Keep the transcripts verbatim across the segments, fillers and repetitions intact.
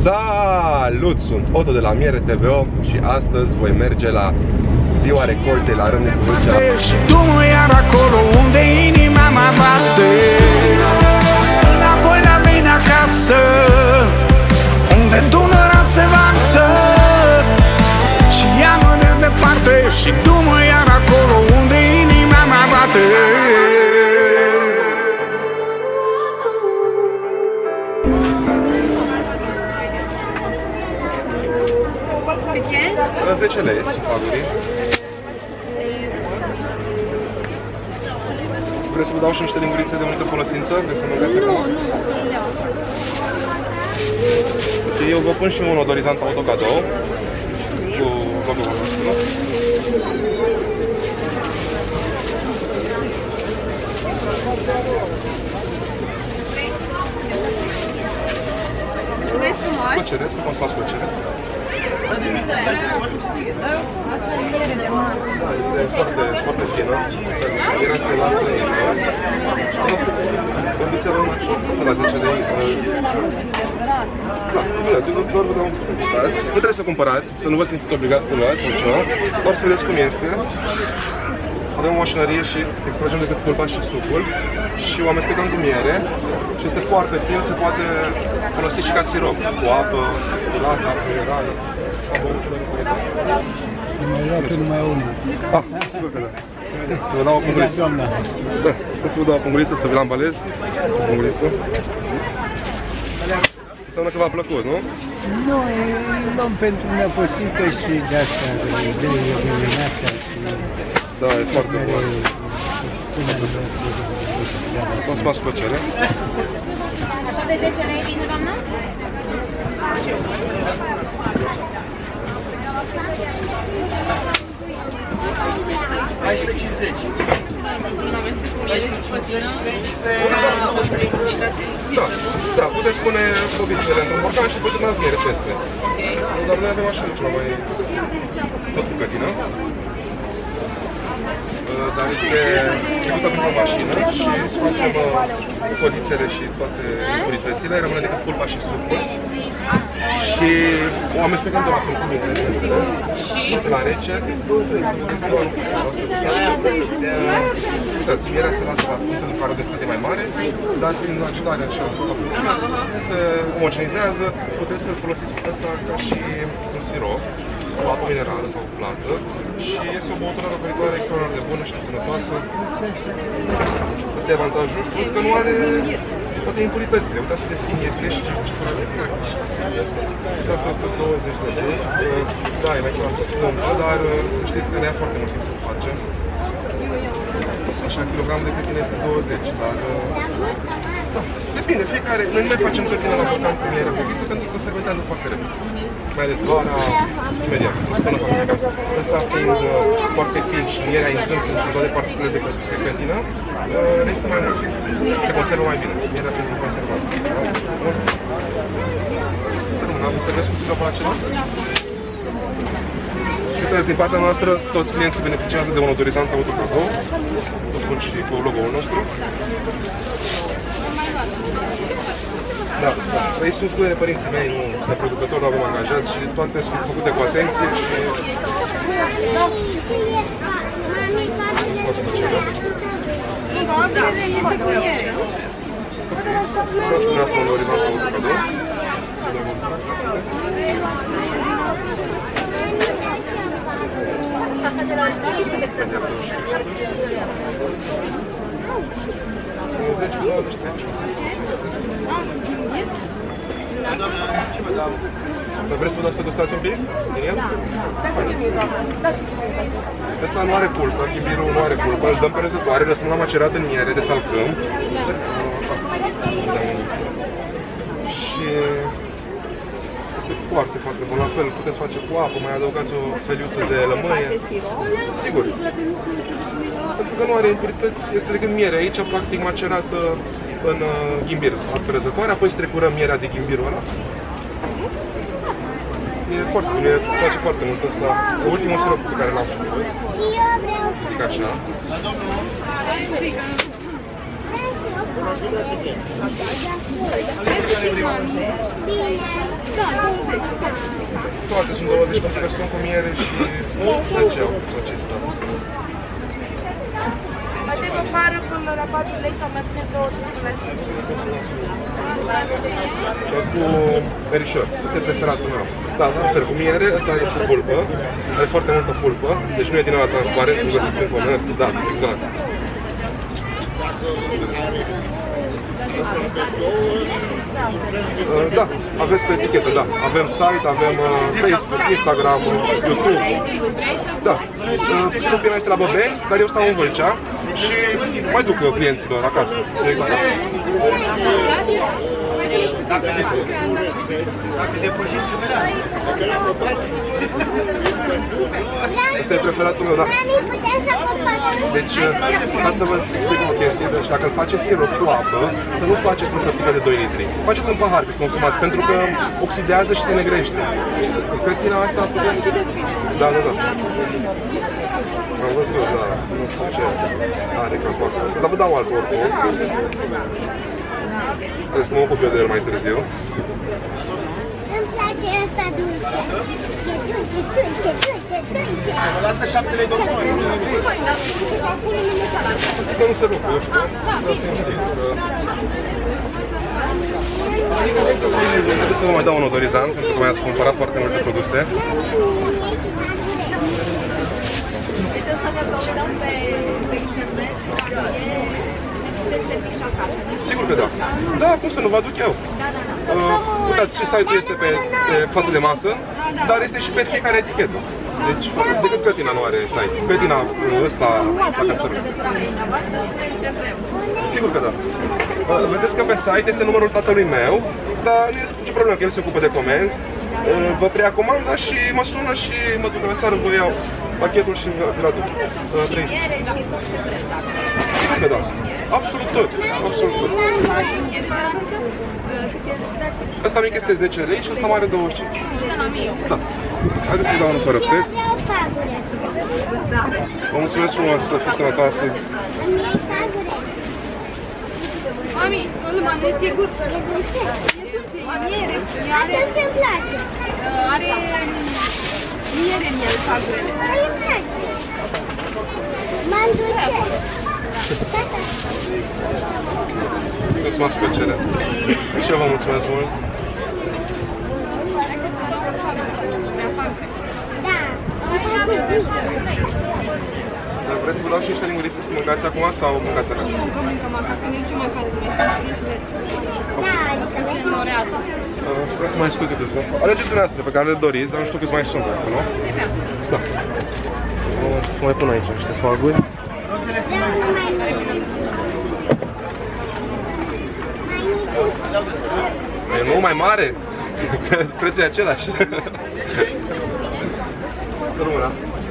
Salut! Sunt Otto de la Miere T V O și astăzi voi merge la ziua recoltei la Râmnicu Vâlcea. Și tu mă iar acolo unde inima mă bate, înapoi la mine acasă, unde Dunărea se varsă. Și ia-mă de departe și du-mă iar acolo unde inima mă bate. zece lei sunt fagurii. Vreți să vă dau și niște lingurițe de unică folosință? Vreți să mâncați acum? Ok, eu vă pun și un odorizant autocadou cu logo-ul nostru. Mulțumesc frumos! Plăcere, să consumați plăcere. Asta e miere de mare. Da, este foarte, foarte fină. Mierea se lasă în jos. Condiția rămâne la zece lei. Da, bine, doar vă dau un pic să gustați. Nu trebuie să cumpărați, să nu vă simțiți obligați să luați sau ceva. Doar să vedeți cum este. Avem o mașinărie și extragem decât pulpa și sucul și o amestecăm cu miere și este foarte fin, se poate folosi și ca sirop, cu apă, curată, apă minerală, apă băutură de calitate. Imediat numai unul. Ah, sigur că da. Să vă dau o punguriță. Da, să vă dau o punguriță, să vi-l ambalez. O punguriță. Înseamnă că v-a plăcut, nu? Nu, îi luăm pentru nepoțică și de-astea, de dimineața și... Da, e foarte bun. Să-ți faci plăcere. Așa de zece lei bine, doamnă? paisprezece cincizeci. Da, da, puteți pune bobițele într-un borcan și puteți mai miere peste. Dar noi avem așa ceva mai... tot cu cătină. Dar este trecută printr-o mașină și scoatem codițele și toate impuritățile, rămâne decât pulpa și sucul. Și o amestecăm de la fel cu miere, bineînțeles, toate la rece. Uitați, mierea se lasă la punct pentru care o densitate mai mare, dar prin agitarea așa se omogenizează, puteți să-l folosiți ăsta ca și un sirop, cu apă minerală sau cu plată și este o băutură răcoritoare extraordinar de bună și de sănătoasă. Asta e avantajul, plus că nu are toate impuritățile. Uitați cât de fin este și ce guștură este. Asta este douăzeci de lei. Da, e mai ceva pompă, dar să știți că ne ia foarte mult timp să o facem. Așa, kilogramul de cătine este douăzeci, dar... Da, depinde, fiecare... Noi nu mai facem cătine la borcan cu miere bobiță pentru că fermentează foarte repede. Mai ales vara, imediat, o spună fabrica. Ăsta fiind uh, foarte fin și mierea intrând în toate particulele de cătină, uh, restă mai mult. Se conservă mai bine, mierea fiind conservată. Să rămână, am servesc puțin la acela. Și uitați, din partea noastră, toți clienții beneficiază de un odorizant autocadou. O spun și cu logo-ul nostru. Da, da. Ei sunt cu părinții mei, nu de producători, nu avem angajat și toate sunt făcute cu atenție și... Nu-ți faci plăcere. Da, este cu miere. Ok. Dați cu asta un orizont autocadou. zece, douăzeci, treizeci. Dar vreți să vă dați să gustați un pic din el? Ăsta nu are pulpă, ghimbirul nu are pulpă, îl dăm pe răzătoare, lăsăm la macerat în miere, desalcăm. Și este foarte, foarte bun. La fel, puteți face cu apă, mai adăugați o feliuță de lămâie. Sigur. Pentru că nu are impurități, este decât miere. Aici, practic, macerată în ghimbir, pe răzătoare, apoi strecurăm mierea de ghimbirul ăla. E foarte bun, îmi place foarte mult ăsta. Ultimul sirop pe care l-am făcut, să zic așa. Toate sunt douăzeci pentru că sunt cu miere și zece au pus acesta. Poate vă pară până la patru lei sau mai punem două trei. Cu verișor, este preferatul meu. Da, la fel, cu miere, ăsta e cu pulpă, are foarte multă pulpă, deci nu e din ăla transparent, cum găsiți în comerț, da, exact. Da, aveți pe etichetă, da. Avem site, avem Facebook, Instagram, YouTube. Da. Sunt din Aistra Băbeni, dar eu stau în Vâlcea și mai duc clienților acasă. Dacă depășiți sumele Asta e preferatul meu, da. Deci, ca să vă explic o chestie, deci dacă îl faceți sirop cu apă, să nu faceți într-o sticlă de doi litri. Faceți în pahar, cât consumați, pentru că oxidează și se negrește. Cătina asta putem... Da, da, da. Am văzut, da, nu știu ce are capacul. Dar vă dau alt oricum. Trebuie să mă ocup eu de el mai târziu. Îmi place asta dulce. E dulce, dulce, dulce, dulce. Lasă șapte lei, domnul. Să nu se rupă, eu știu. Trebuie să vă mai dau un odorizant, pentru că mi-ați cumpărat foarte multe produse. Sigur că da. Da, cum să nu, vă aduc eu. Uh, uitați, și site-ul este pe, pe față de masă, dar este și pe fiecare etichetă. Deci, decât Cătina nu are site. Cătina ăsta, la casără. Sigur că da. Uh, vedeți că pe site este numărul tatălui meu, dar nu e nicio problemă, că el se ocupă de comenzi. Uh, vă preia comanda și mă sună și mă duc la țară, vă iau pachetul și vi-l aduc. Uh, Sigur că da. Absolut tot, absolut tot. Asta mic este zece lei și ăsta mare douăzeci și cinci. Da. Haideți să-i dau unul fără preț. Vă mulțumesc frumos, să fiți sănătoase. Mami, nu mă, nu e sigur. E dulce. E dulce, e miere. Atunci îmi place. Are miere în el, fagurele. Îmi place. Mă îndulce. Tata. Mulțumesc cu plăcere. Și eu vă mulțumesc mult. Da, îmi place bine. Vreți să vă dau și niște lingurițe să mâncați acum sau mâncați acasă? Nu mâncăm acasă, nici mai acasă, mai știu, Da, adică se înnorează. Vreau să mai scui câte sunt. Alegeți dumneavoastră pe care le doriți, dar nu știu câți mai sunt astea, nu? Da. O mai pun aici niște faguri. E mult mai mare? Prețul e același. Să rămână.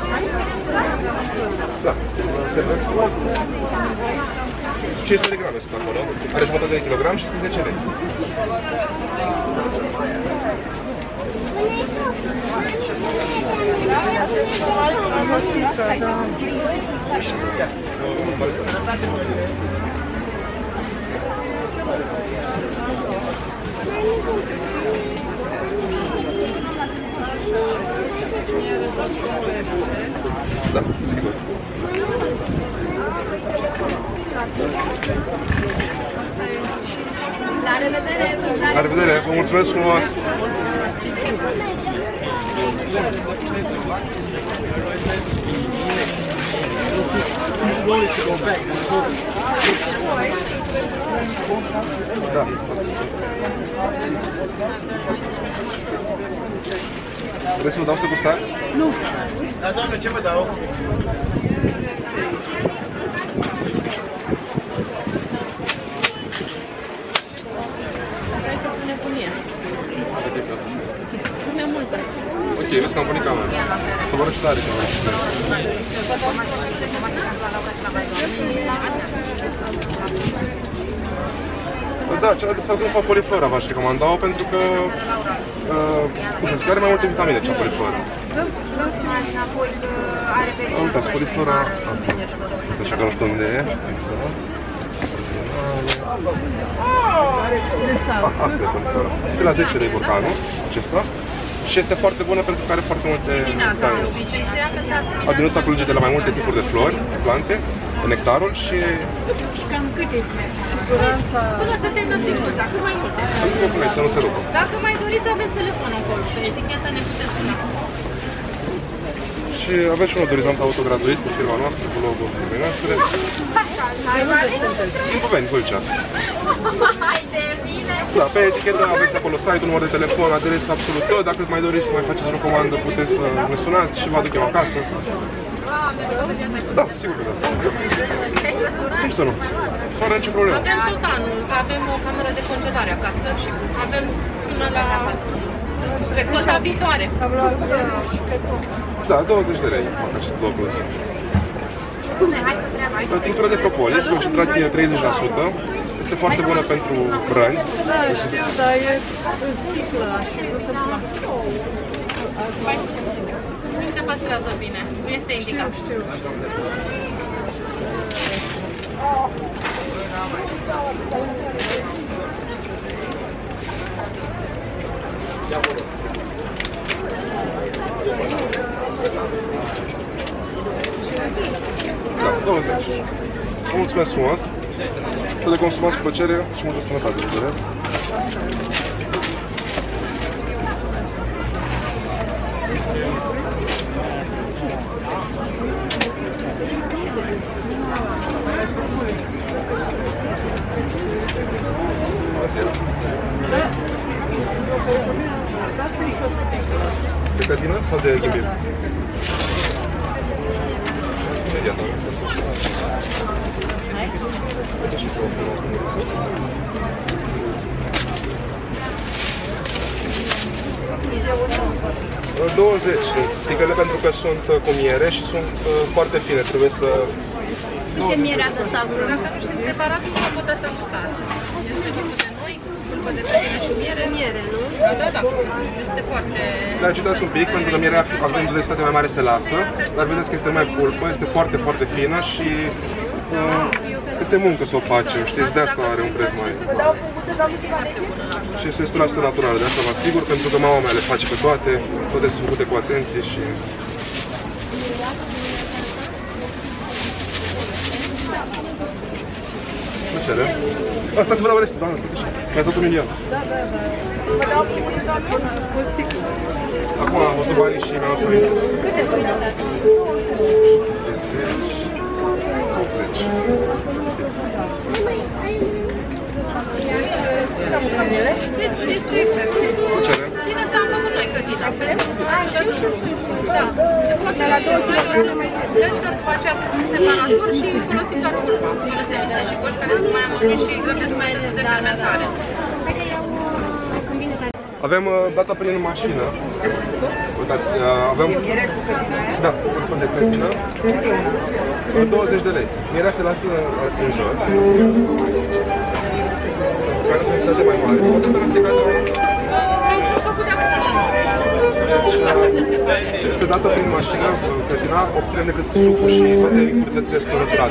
Da. cinci sute de grame sunt acolo. Are jumătate de kilogram și sunt zece lei. Da, sigur. La revedere! La revedere, vă mulțumesc frumos! Da. Vreți să vă dau să gustați? Nu. Da, doamne, ce vă dau? Ok, vezi că am punit camera. Să vă arăt și tare. Da, cea de salgân sau poliflora v-aș recomanda-o pentru că uh, cum să zic, are mai multe vitamine cea poliflora. Uitați, poliflora, așa că nu știu unde e. Asta e conectorul. Este la zece lei borcanul acesta. Și este foarte bună pentru că are foarte multe vitamine. Albinuța culege de la mai multe tipuri de flori, plante, nectarul și... Cam cât e siguranța? Până să termină sticluța, cât mai mult. Să nu se rupă. Dacă mai doriți, aveți telefonul acolo, pe eticheta ne puteți suna. Și aveți și un odorizant auto gratuit cu firma noastră, cu logo-ul firmei noastre. Din Buveni, Vâlcea. Hai de bine! Da, pe etichetă aveți acolo site, un număr de telefon, adresă, absolut tot. Dacă mai doriți să mai faceți o comandă, puteți să ne sunați și vă aduc eu acasă. Da, sigur că da. Cum să nu? Fără nicio problemă. Avem tot anul, avem o cameră de congelare acasă și avem până la recolta viitoare. Da, douăzeci de lei fac acest două produse. Tinctura de propolis, concentrație treizeci la sută. Este foarte bună pentru răni. Da, știu, dar e în sticlă și nu se poate. Nu se păstrează bine, nu este indicat. Știu, știu. Da, douăzeci. Vă mulțumesc frumos. Să le consumați cu plăcere și multă sănătate, vă doresc. De cătină sau de ghimbil? Imediat, da. douăzeci sticlele pentru că sunt cu miere și sunt foarte fine, trebuie să... De miereadă sau nu? Dacă nu știți preparatul, nu puteți să gustați. Este tipul de noi, pulpă de cătină și miere. Miere, nu? Da, da, da. Este foarte... Da, citați un pic, pentru că mierea, având o densitate mai mare, se lasă, dar vedeți că este mai pulpă, este foarte, foarte fină și uh, este muncă să o facem, știți, de asta are un preț mai... Și este o sută naturală, de asta vă asigur, pentru că mama mea le face pe toate, toate sunt făcute cu atenție și... Plăcere. Asta să vă dau restul, doamnă, stătește. Mi-ați dat un milion. Da, da, da. Vă dau primul, doamnă? Cu sticlă. Acum am văzut banii și mi-am luat înainte. Câte pâine dați? optzeci. Deci este... Plăcere. Din asta am făcut noi cătina. Știu, știu, știu. Da. Se poate la două noi blender, după aceea separator și folosim doar pulpa. Fără semințe și coși care sunt mai amare și grăbesc mai de fermentare. Avem uh, data prin mașină. Uitați, uh, avem... Da, un de cătină. douăzeci de lei. Mierea se lasă în jos. Care nu este mai mare. Poate să răstica de... Sunt făcut de acum. Nu ca să se separe. Este dată prin mașină, cătina, obținem decât sucul și toate impuritățile sunt naturate.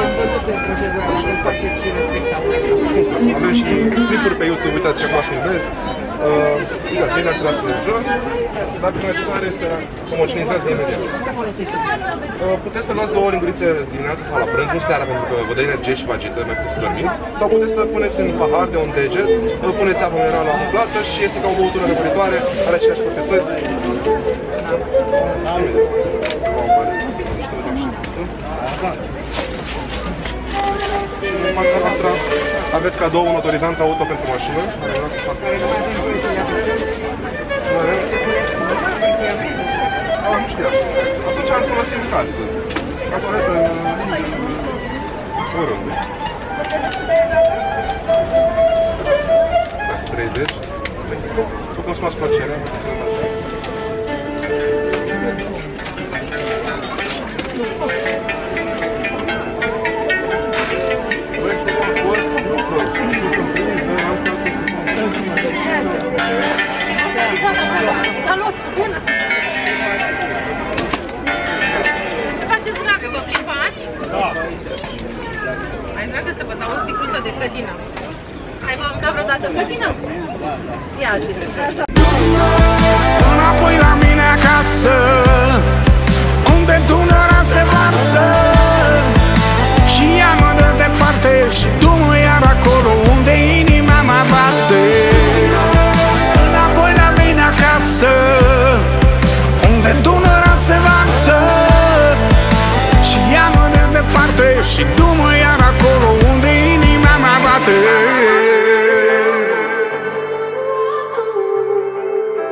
Avem și clipuri pe YouTube, uitați și acum filmez. Uh, uitați, mierea se lasă de jos, dar prin agitare se homogenizează imediat. Uh, puteți să luați două lingurițe dimineața sau la prânz, nu seara, pentru că vă dă energie și vă agită, mai puteți să dormiți. Sau puteți să puneți în pahar de un deget, uh, puneți apă minerală umplată și este ca o băutură răcoritoare, are aceleași proprietăți. În fața noastră aveți cadou un motorizant auto pentru mașină. Ah, nu știam. Atunci am folosit în casă. Acolo este oriunde. treizeci. Să o consumați cu plăcere. Salut! Bună! Ce faceți, dragă? Vă plimbați? Da! Hai, dragă, să vă dau o sticluță de cătină. Ai mâncat vreodată cătină? Ia zi. Înapoi la mine acasă, unde Dunărea se varsă, și ea mă dă departe și du-mă iar acolo unde inima mea bate. Înapoi la mine acasă, unde Dunărea se varsă, și ea mă dă departe și du-mă iar acolo unde inima mea bate.